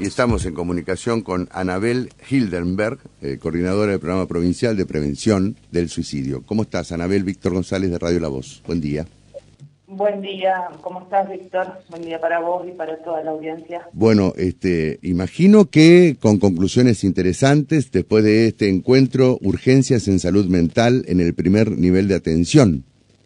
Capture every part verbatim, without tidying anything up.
Y estamos en comunicación con Anabel Hildenberg, eh, coordinadora del Programa Provincial de Prevención del Suicidio. ¿Cómo estás, Anabel? Víctor González, de Radio La Voz. Buen día. Buen día. ¿Cómo estás, Víctor? Buen día para vos y para toda la audiencia. Bueno, este, imagino que con conclusiones interesantes, después de este encuentro, urgencias en salud mental en el primer nivel de atención.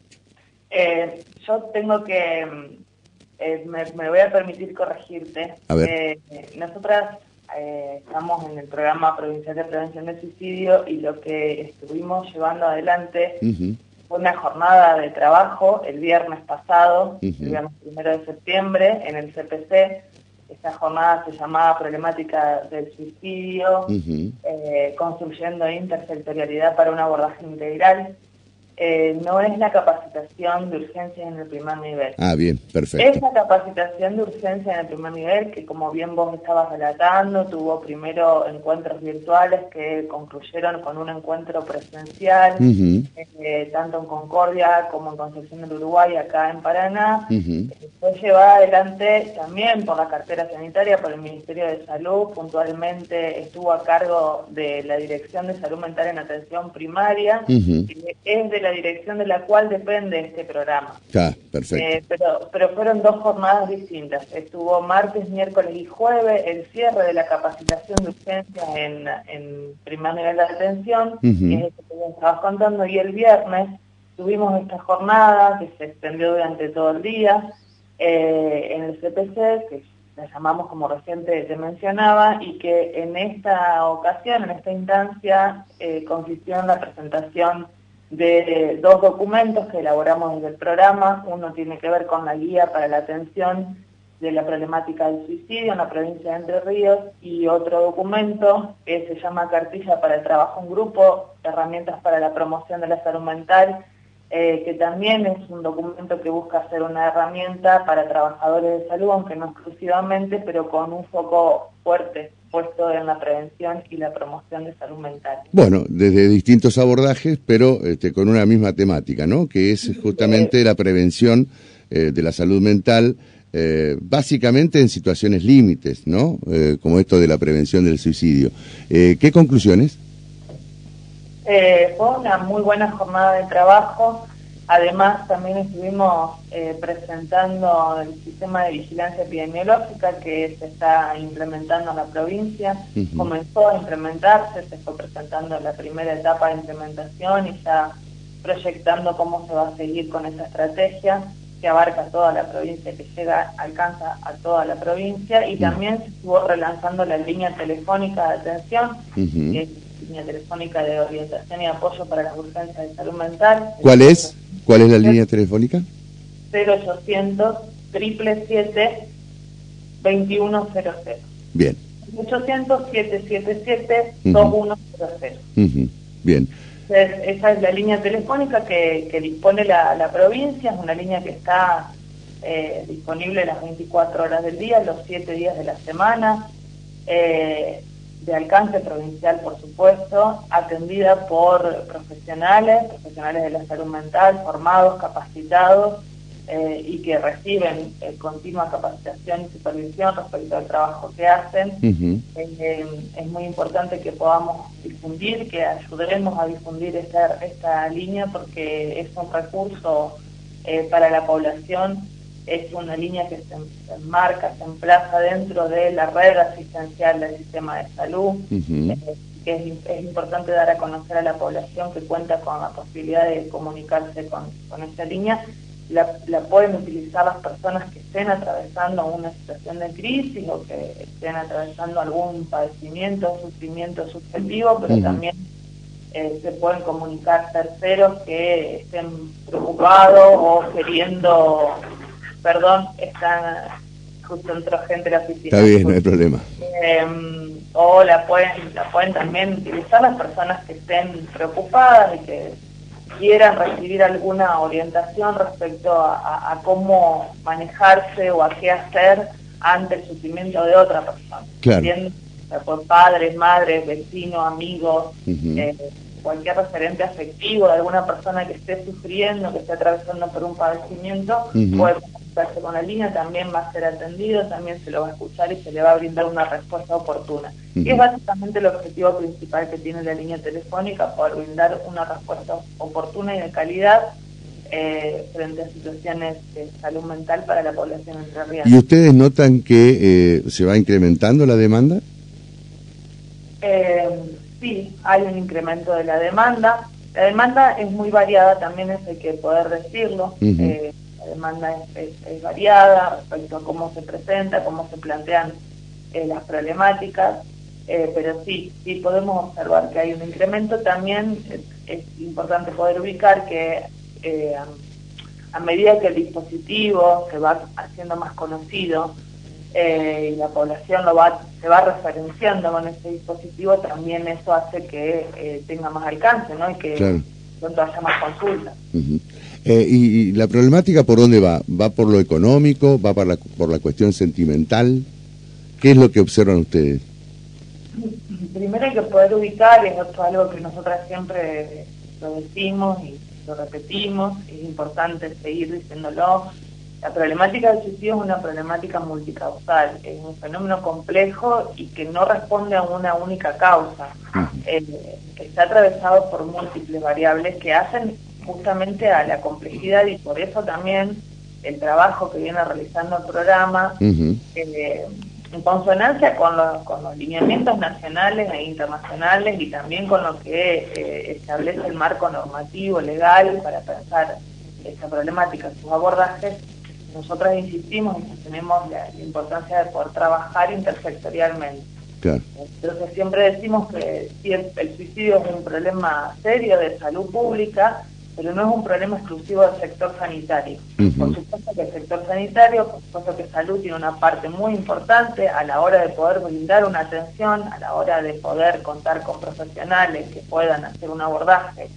Eh, yo tengo que... Eh, me, me voy a permitir corregirte. A ver. Eh, nosotras eh, estamos en el Programa Provincial de Prevención del Suicidio y lo que estuvimos llevando adelante uh-huh. fue una jornada de trabajo el viernes pasado, uh-huh. el viernes primero de septiembre, en el C P C. Esta jornada se llamaba Problemática del Suicidio, uh-huh. eh, construyendo intersectorialidad para un abordaje integral. Eh, no es la capacitación de urgencia en el primer nivel. Ah, bien, perfecto. Es la capacitación de urgencia en el primer nivel que, como bien vos estabas relatando, tuvo primero encuentros virtuales que concluyeron con un encuentro presencial, uh-huh. eh, tanto en Concordia como en Concepción del Uruguay, acá en Paraná. Uh-huh. Fue llevada adelante también por la cartera sanitaria, por el Ministerio de Salud. Puntualmente estuvo a cargo de la Dirección de Salud Mental en Atención Primaria, uh-huh. y es de la dirección de la cual depende este programa. Ah, perfecto. Eh, pero, pero fueron dos jornadas distintas. Estuvo martes, miércoles y jueves el cierre de la capacitación de urgencias en, en primer nivel de atención, uh-huh. que es esto que les estabas contando, y el viernes tuvimos esta jornada que se extendió durante todo el día eh, en el C P C, que la llamamos, como recién te, te mencionaba, y que en esta ocasión, en esta instancia, eh, consistió en la presentación de dos documentos que elaboramos desde el programa. Uno tiene que ver con la guía para la atención de la problemática del suicidio en la provincia de Entre Ríos, y otro documento que se llama Cartilla para el Trabajo en Grupo, herramientas para la promoción de la salud mental, eh, que también es un documento que busca ser una herramienta para trabajadores de salud, aunque no exclusivamente, pero con un foco fuerte puesto en la prevención y la promoción de salud mental. Bueno, desde distintos abordajes, pero este, con una misma temática, ¿no? Que es justamente la prevención eh, de la salud mental, eh, básicamente en situaciones límites, ¿no? Eh, como esto de la prevención del suicidio. Eh, ¿Qué conclusiones? Eh, fue una muy buena jornada de trabajo. Además, también estuvimos eh, presentando el sistema de vigilancia epidemiológica que se está implementando en la provincia. Uh-huh. Comenzó a implementarse, se fue presentando la primera etapa de implementación y ya proyectando cómo se va a seguir con esta estrategia que abarca toda la provincia, que llega, alcanza a toda la provincia, y uh-huh. también se estuvo relanzando la línea telefónica de atención, uh-huh. que es línea telefónica de orientación y apoyo para las urgencias de salud mental. ¿Cuál es? ¿Cuál es la línea telefónica? cero ochocientos, siete siete siete, veintiuno cero cero. Bien. ochocientos, siete siete siete, dos uno cero cero. Uh-huh. Bien. Entonces, esa es la línea telefónica que, que dispone la, la provincia. Es una línea que está eh, disponible las veinticuatro horas del día, los siete días de la semana, eh, de alcance provincial, por supuesto, atendida por profesionales, profesionales de la salud mental, formados, capacitados, eh, y que reciben eh, continua capacitación y supervisión respecto al trabajo que hacen. Uh-huh. eh, es muy importante que podamos difundir, que ayudemos a difundir esta, esta línea, porque es un recurso eh, para la población. Es una línea que se, se enmarca, se emplaza dentro de la red asistencial del sistema de salud. Uh-huh. eh, que es, es importante dar a conocer a la población que cuenta con la posibilidad de comunicarse con, con esta línea. La, la pueden utilizar las personas que estén atravesando una situación de crisis o que estén atravesando algún padecimiento, sufrimiento subjetivo, pero uh-huh. también eh, se pueden comunicar terceros que estén preocupados o queriendo... Perdón, están justo entró gente de la oficina. Está bien, no hay problema. Eh, o la pueden, la pueden también utilizar las personas que estén preocupadas y que quieran recibir alguna orientación respecto a, a, a cómo manejarse o a qué hacer ante el sufrimiento de otra persona. Claro. Bien, por padres, madres, vecinos, amigos, uh-huh. eh, cualquier referente afectivo de alguna persona que esté sufriendo, que esté atravesando por un padecimiento, uh-huh. puede comunicarse con la línea también va a ser atendido, también se lo va a escuchar y se le va a brindar una respuesta oportuna. Uh-huh. Y es básicamente el objetivo principal que tiene la línea telefónica, poder brindar una respuesta oportuna y de calidad eh, frente a situaciones de salud mental para la población entrerriana. ¿Y ustedes notan que eh, se va incrementando la demanda? Eh, sí, hay un incremento de la demanda. La demanda es muy variada, también eso hay que poder decirlo. Uh-huh. eh, la demanda es, es, es variada respecto a cómo se presenta, cómo se plantean eh, las problemáticas, eh, pero sí, sí podemos observar que hay un incremento. También es, es importante poder ubicar que eh, a, a medida que el dispositivo se va haciendo más conocido, Eh, y la población lo va se va referenciando con ese dispositivo, también eso hace que eh, tenga más alcance, ¿no? Y que claro. pronto haya más consultas. Uh-huh. eh, y, y la problemática, ¿por dónde va? ¿Va por lo económico? ¿Va por la, por la cuestión sentimental? ¿Qué es lo que observan ustedes? Primero hay que poder ubicar, es otro algo que nosotras siempre lo decimos y lo repetimos, es importante seguir diciéndolo. La problemática del suicidio es una problemática multicausal, es un fenómeno complejo y que no responde a una única causa. Eh, está atravesado por múltiples variables que hacen justamente a la complejidad, y por eso también el trabajo que viene realizando el programa, uh-huh. eh, en consonancia con los, con los lineamientos nacionales e internacionales y también con lo que eh, establece el marco normativo legal para pensar esta problemática, sus abordajes. Nosotras insistimos y tenemos la, la importancia de poder trabajar intersectorialmente. Claro. Entonces siempre decimos que sí, el, el suicidio es un problema serio de salud pública, pero no es un problema exclusivo del sector sanitario. Uh-huh. Por supuesto que el sector sanitario, por supuesto que salud tiene una parte muy importante a la hora de poder brindar una atención, a la hora de poder contar con profesionales que puedan hacer un abordaje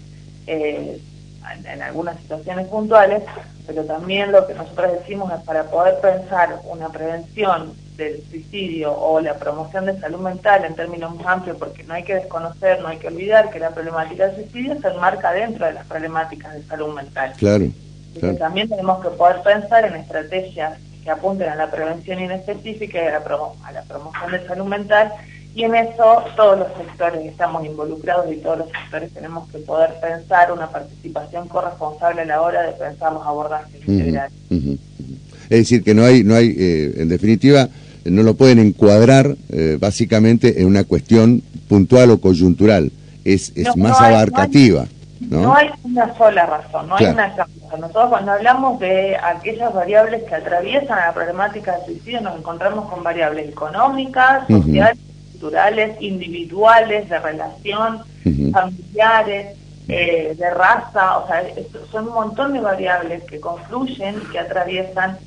eh, en, en algunas situaciones puntuales, pero también lo que nosotros decimos es para poder pensar una prevención del suicidio o la promoción de salud mental en términos más amplios, porque no hay que desconocer, no hay que olvidar que la problemática del suicidio se enmarca dentro de las problemáticas de salud mental. Claro, claro. También tenemos que poder pensar en estrategias que apunten a la prevención inespecífica y a la, promo a la promoción de salud mental, y en eso todos los sectores estamos involucrados y todos los sectores tenemos que poder pensar una participación corresponsable a la hora de pensar los abordajes uh-huh, integrales. Uh-huh. Es decir, que no hay, no hay eh, en definitiva, no lo pueden encuadrar eh, básicamente en una cuestión puntual o coyuntural, es, es no, más no hay, abarcativa. No hay, ¿no? no hay una sola razón, no claro. hay una causa. Nosotros cuando hablamos de aquellas variables que atraviesan a la problemática del suicidio nos encontramos con variables económicas, sociales, uh-huh. culturales, individuales, de relación, uh-huh. familiares, eh, de raza, o sea, son un montón de variables que confluyen y que atraviesan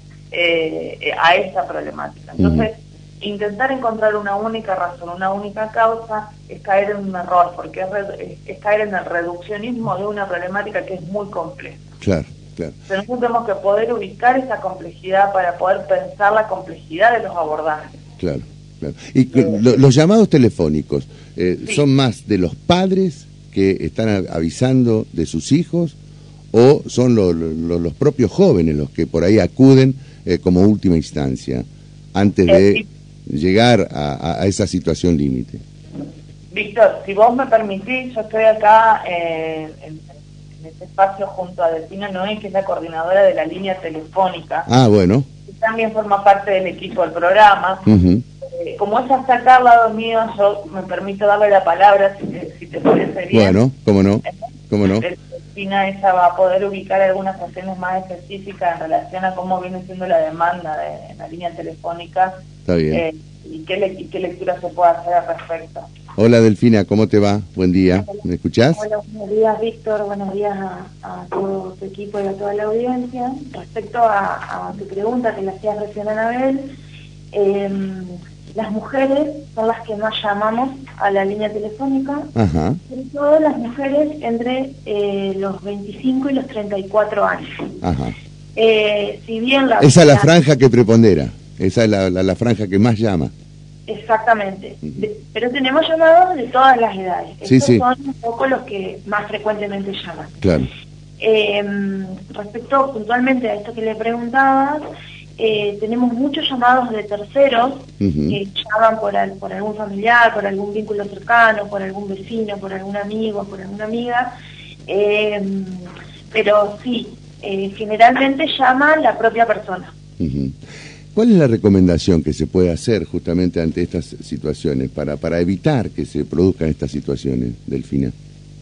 Eh, a esta problemática. Entonces, uh-huh. intentar encontrar una única razón, una única causa, es caer en un error, porque es, es, es caer en el reduccionismo de una problemática que es muy compleja. Claro, claro. Pero nosotros tenemos que poder ubicar esa complejidad para poder pensar la complejidad de los abordajes. Claro, claro. Y eh, lo, los llamados telefónicos, eh, sí. ¿son más de los padres que están avisando de sus hijos o son lo, lo, los propios jóvenes los que por ahí acuden Eh, como última instancia, antes de eh, llegar a, a esa situación límite? Víctor, si vos me permitís, yo estoy acá eh, en, en este espacio junto a Delfina Noé, que es la coordinadora de la línea telefónica. Ah, bueno. Que también forma parte del equipo del programa. Uh-huh. eh, como ella está acá al lado mío, yo me permito darle la palabra, si te, si te parece bien. Bueno, cómo no, cómo no. Delfina, ella va a poder ubicar algunas cuestiones más específicas en relación a cómo viene siendo la demanda de, en la línea telefónica. Está bien. Eh, y, qué le, y qué lectura se puede hacer al respecto. Hola Delfina, ¿cómo te va? Buen día, ¿me escuchás? Hola, buenos días Víctor, buenos días a, a todo tu equipo y a toda la audiencia. Respecto a, a tu pregunta que le hacías recién a Anabel, eh, las mujeres son las que más llamamos a la línea telefónica, Ajá. sobre todo las mujeres entre eh, los veinticinco y los treinta y cuatro años. Ajá. Eh, si bien la Esa es la franja que prepondera, esa es la, la, la franja que más llama. Exactamente, uh-huh. de, pero tenemos llamados de todas las edades. Sí, Estos sí. son un poco los que más frecuentemente llaman. Claro. Eh, respecto puntualmente a esto que le preguntabas, eh, tenemos muchos llamados de terceros uh-huh. que llaman por, al, por algún familiar, por algún vínculo cercano, por algún vecino, por algún amigo, por alguna amiga, eh, pero sí, eh, generalmente llama la propia persona. Uh-huh. ¿Cuál es la recomendación que se puede hacer justamente ante estas situaciones para, para evitar que se produzcan estas situaciones, Delfina?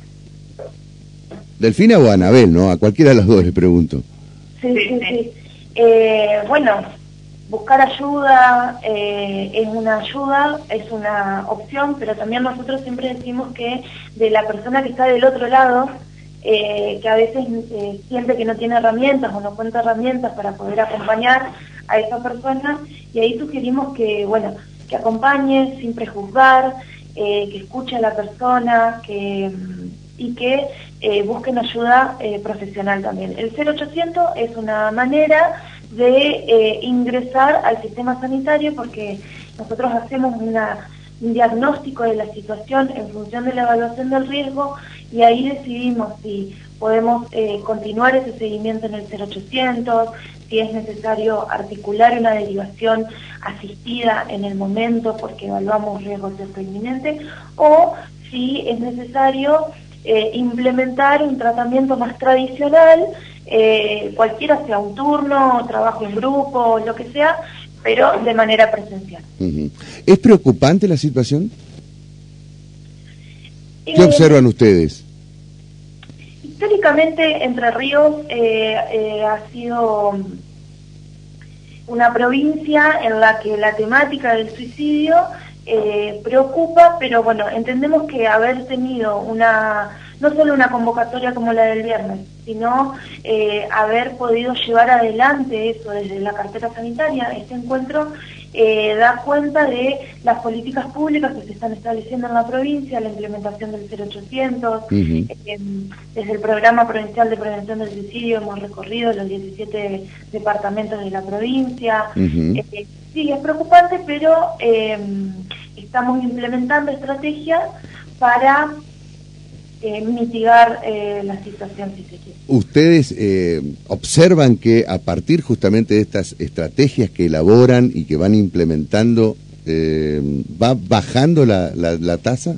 Delfina o Anabel, ¿no? A cualquiera de las dos les pregunto. Sí, sí, sí. Eh, bueno, buscar ayuda eh, es una ayuda, es una opción, pero también nosotros siempre decimos que de la persona que está del otro lado, eh, que a veces eh, siente que no tiene herramientas o no cuenta herramientas para poder acompañar a esa persona, y ahí sugerimos que, bueno, que acompañe sin prejuzgar, eh, que escuche a la persona, que y que eh, busquen ayuda eh, profesional también. El cero ochocientos es una manera de eh, ingresar al sistema sanitario, porque nosotros hacemos una, un diagnóstico de la situación en función de la evaluación del riesgo, y ahí decidimos si podemos eh, continuar ese seguimiento en el cero ochocientos, si es necesario articular una derivación asistida en el momento porque evaluamos riesgo cierto inminente, o si es necesario Eh, implementar un tratamiento más tradicional, eh, cualquiera sea un turno, trabajo en grupo, lo que sea, pero de manera presencial. Uh-huh. ¿Es preocupante la situación? ¿Qué Eh, observan ustedes? Históricamente Entre Ríos eh, eh, ha sido una provincia en la que la temática del suicidio Eh, preocupa, pero bueno, entendemos que haber tenido una, no solo una convocatoria como la del viernes, sino eh, haber podido llevar adelante eso desde la cartera sanitaria, este encuentro eh, da cuenta de las políticas públicas que se están estableciendo en la provincia, la implementación del cero ochocientos, uh-huh. eh, desde el Programa Provincial de Prevención del Suicidio hemos recorrido los diecisiete departamentos de la provincia. Uh-huh. eh, sí, es preocupante, pero eh, estamos implementando estrategias para eh, mitigar eh, la situación, si se quiere. ¿Ustedes eh, observan que a partir justamente de estas estrategias que elaboran y que van implementando, eh, va bajando la, la, la tasa?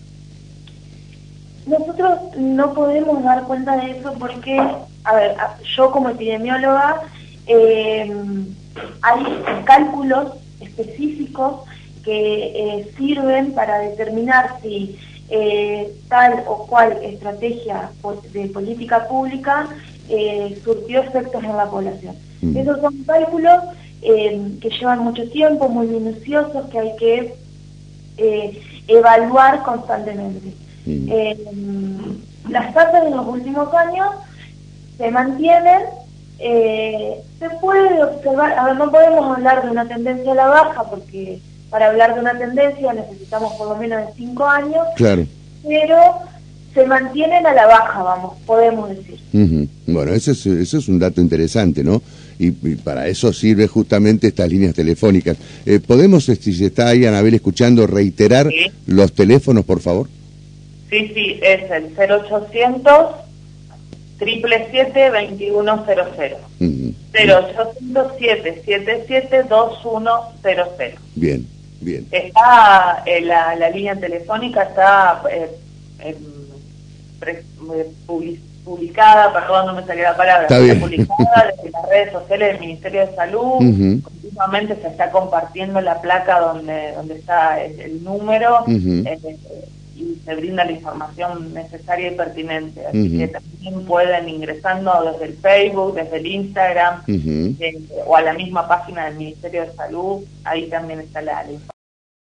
Nosotros no podemos dar cuenta de eso porque, a ver, yo como epidemióloga, eh, hay cálculos específicos que eh, sirven para determinar si eh, tal o cual estrategia de política pública eh, surtió efectos en la población. Mm. Esos son cálculos eh, que llevan mucho tiempo, muy minuciosos, que hay que eh, evaluar constantemente. Mm. Eh, las tasas en los últimos años se mantienen. Eh, se puede observar, a ver, no podemos hablar de una tendencia a la baja, porque para hablar de una tendencia necesitamos por lo menos de cinco años, claro, pero se mantienen a la baja, vamos, podemos decir. Uh-huh. Bueno, eso es, eso es un dato interesante, ¿no? Y, y para eso sirve justamente estas líneas telefónicas. Eh, ¿Podemos, si está ahí Anabel escuchando, reiterar ¿Sí? los teléfonos, por favor? Sí, sí, es el cero ochocientos siete siete veintiuno cero cero. Uh-huh. cero ochocientos siete siete siete veintiuno cero cero. Bien, bien. Está eh, la, la línea telefónica está eh, eh, pre, public, publicada, perdón, no me salía la palabra, está, está publicada desde las redes sociales del Ministerio de Salud. Uh-huh. Continuamente se está compartiendo la placa donde donde está el, el número. Uh-huh. eh, y se brinda la información necesaria y pertinente, así uh-huh. que también pueden ingresando desde el Facebook, desde el Instagram, uh-huh. eh, o a la misma página del Ministerio de Salud, ahí también está la, la información.